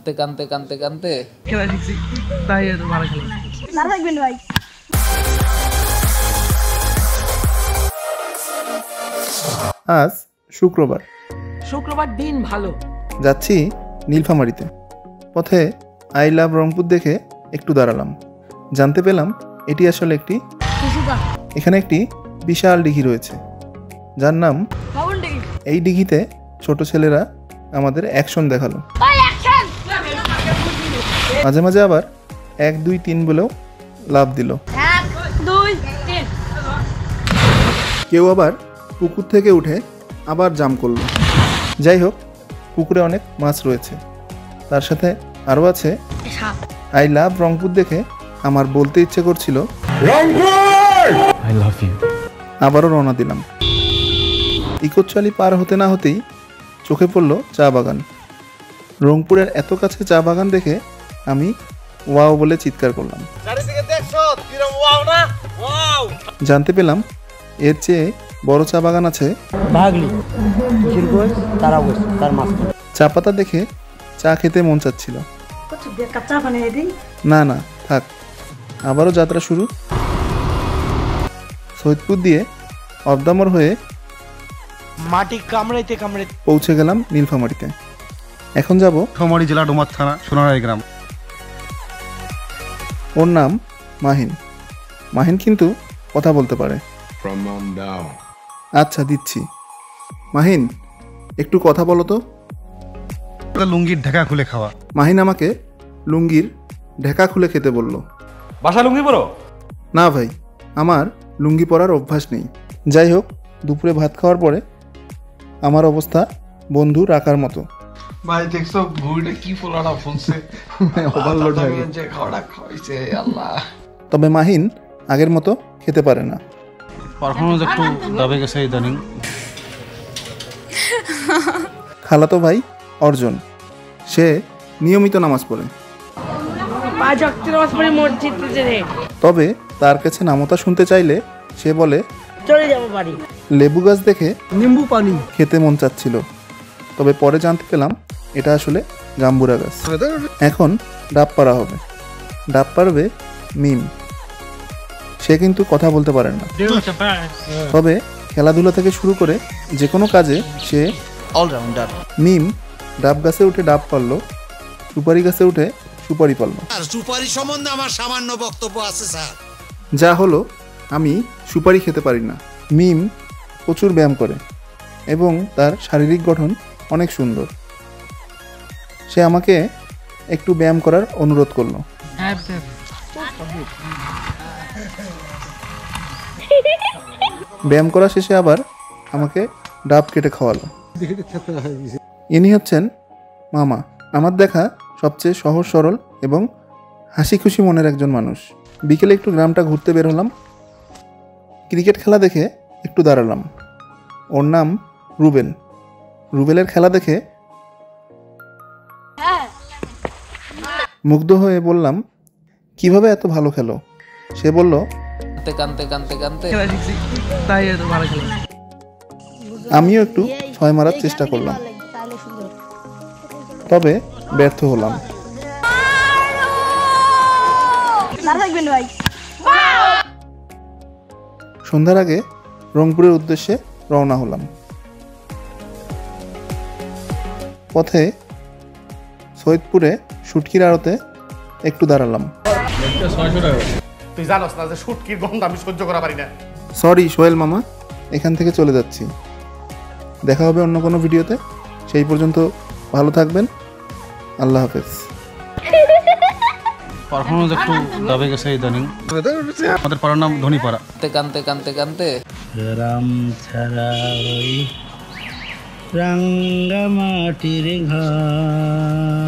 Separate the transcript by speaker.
Speaker 1: কানতে কানতে কানতে
Speaker 2: খেলা শিখছি, তাই এত ভালো খেলা। না থাকবেন ভাই।
Speaker 3: আজ শুক্রবার
Speaker 2: দিন ভালো।
Speaker 3: যাচ্ছি নীলফামারীতে। পথে আই লাভ রংপুর দেখে একটু দাঁড়ালাম। জানতে পেলাম এটি আসলে এখানে একটি বিশাল দিঘি রয়েছে, যার নাম। এই দিঘিতে ছোট ছেলেরা আমাদের অ্যাকশন দেখালো, মাঝে মাঝে আবার 1 2 3 বলেও লাভ দিল। কেউ আবার পুকুর থেকে উঠে আবার জাম্প করলো। যাই হোক, পুকুরে অনেক মাছ রয়েছে, তার সাথে আরও আছে আই লাভ রংপুর দেখে আমার বলতে ইচ্ছে করছিল আবারও রওনা দিলাম। ইকোচালি পার হতে না হতেই চোখে পড়ল চা বাগান। রংপুরের এত কাছে চা বাগান দেখে আমি ওয়াও বলে চিৎকার করলাম। জানতে পেলাম এর চেয়ে বড় চা বাগান আছে চা পাতা দেখে চা খেতে মন চাচ্ছিল। না না থাক, আবারও যাত্রা শুরু। সৈয়দপুর দিয়ে অবদামর হয়ে
Speaker 2: মাটি কামড়াইতে কামড়াইতে
Speaker 3: পৌঁছে গেলাম নীলফামারীতে। এখন যাব
Speaker 4: নীলফামারী জেলা ডোমার থানা সোনারাই গ্রাম।
Speaker 3: ওর নাম মাহিন। মাহিন কিন্তু কথা বলতে পারে। আচ্ছা দিচ্ছি। মাহিন, একটু কথা বলো তো।
Speaker 4: লুঙ্গির ঢাকা খুলে খাওয়া।
Speaker 3: মাহিন আমাকে লুঙ্গির ঢাকা খুলে খেতে বলল।
Speaker 5: বাসা লুঙ্গি পরো?
Speaker 3: না ভাই, আমার লুঙ্গি পরার অভ্যাস নেই। যাই হোক, দুপুরে ভাত খাওয়ার পরে আমার অবস্থা বন্ধু রাখার মতো।
Speaker 6: ভাই দেখছো ঘুড়িটা কি ফোলাটা ফুলছে,
Speaker 3: ওভারলোড হয়ে
Speaker 6: গেছে, খাওয়াটা খাওয়াইছে আল্লাহ।
Speaker 3: তবে মাহিন আগের মতো খেতে পারে না।
Speaker 4: পারফরমেন্স একটু দবে গেছে ইদানিং।
Speaker 3: খালাতো ভাই অর্জন, সে নিয়মিত নামাজ পড়ে, তবে তার কাছে নামতা শুনতে চাইলে সে বলে
Speaker 2: চলে যাব বাড়ি।
Speaker 3: লেবু গাছ দেখে
Speaker 2: নিম্বু পানি
Speaker 3: খেতে মন চাচ্ছিল, তবে পরে জানতে পেলাম এটা আসলে জাম্বুরা গাছ। এখন ডাব পাড়া হবে। ডাব পারবে মিম। সে কিন্তু কথা বলতে পারে না, তবে খেলাধুলা থেকে শুরু করে যে কোনো কাজে সে
Speaker 1: অলরাউন্ডার।
Speaker 3: মিম ডাব গাছে উঠে ডাব পারলো, সুপারি গাছে উঠে সুপারি পারলো।
Speaker 7: সুপারি সম্বন্ধে আমার সামান্য বক্তব্য আছে স্যার।
Speaker 3: যা হলো, আমি সুপারি খেতে পারি না। মিম প্রচুর ব্যায়াম করে এবং তার শারীরিক গঠন অনেক সুন্দর। সে আমাকে একটু ব্যায়াম করার অনুরোধ করলো। ব্যায়াম করা শেষে আবার আমাকে ডাব কেটে খাওয়ালো। ইনি হচ্ছেন মামা, আমার দেখা সবচেয়ে সহজ সরল এবং হাসি খুশি মনের একজন মানুষ। বিকেলে একটু গ্রামটা ঘুরতে বের হলাম। ক্রিকেট খেলা দেখে একটু দাঁড়ালাম। ওর নাম রুবেল। রুবেলের খেলা দেখে মুগ্ধ হয়ে বললাম, কিভাবে এত ভালো খেলো? সে বলল,
Speaker 1: কানতে কানতে কানতে
Speaker 2: খেলা শিখছি, তাই এত ভালো খেলা।
Speaker 3: আমিও একটু 6 মারার চেষ্টা করলাম, তবে ব্যর্থ হলাম। সন্ধ্যার আগে রংপুরের উদ্দেশ্যে রওনা হলাম। পথে সৈয়দপুরে শুটকির আড়তে একটু দাঁড়ালাম।
Speaker 4: তুই জানোস না যে শুটকির গন্ধ আমি সহ্য করা পারি না।
Speaker 3: সরি সোহেল মামা, এখান থেকে চলে যাচ্ছি। দেখা হবে অন্য কোনো ভিডিওতে। সেই পর্যন্ত ভালো থাকবেন। আল্লাহ হাফেজ।
Speaker 4: পারফরমেন্স একটু দবে গেছে ইদানিং। আমাদের পাড়ার নাম ধনীপাড়া।
Speaker 1: কানতে কানতে কানতে
Speaker 8: রাম ছাড়া ওই রাঙ্গা মাটির ঘর।